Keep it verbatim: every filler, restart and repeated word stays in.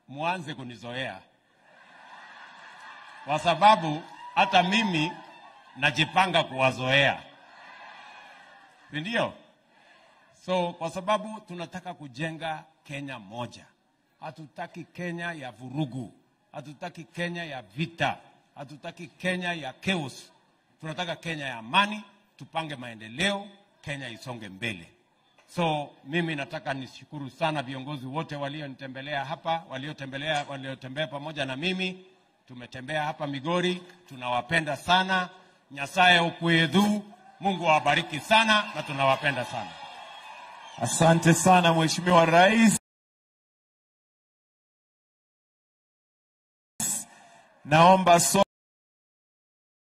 muanze kunizoea. Kwa sababu hata mimi najipanga kuwazoea. Ndio? So kwa sababu tunataka kujenga Kenya moja. Hatutaki Kenya ya vurugu. Hatutaki Kenya ya vita. Hatutaki Kenya ya chaos. Tunataka Kenya ya amani, tupange maendeleo, Kenya isonge mbele. So mimi nataka nishukuru sana viongozi wote walionitembelea hapa, waliotembelea waliotembea pamoja na mimi. Tumetembea hapa Migori, tunawapenda sana. Nyasaye ukuyedhu, Mungu awabariki sana na tunawapenda sana. Asante sana Mheshimiwa Rais. Naomba so